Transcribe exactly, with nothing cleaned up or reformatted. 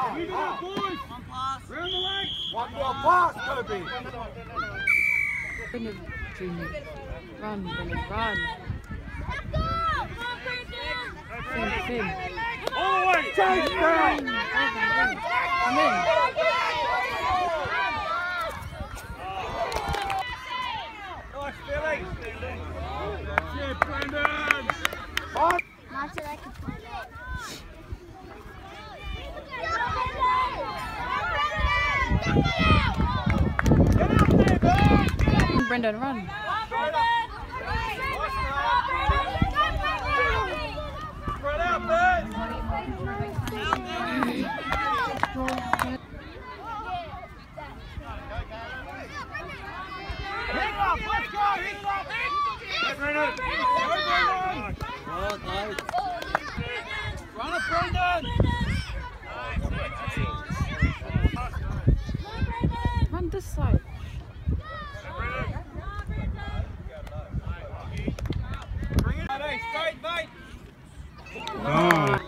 Leave it up, boys. One pass. Round the leg. One more pass, Toby. Brendan, Junior. Run, Brendan, run. Finn, Finn. All the way. Change down. Come in. Nice, Billy. Shit, Brendan. On. Not that I can play that. Brendan, run. Spread out, Ben. Hit up, let's go, hit up. Hey, Brendan. Go, Brendan. Well done. Run it, Brendan. Run this side. Bring it. Straight, mate. Nice.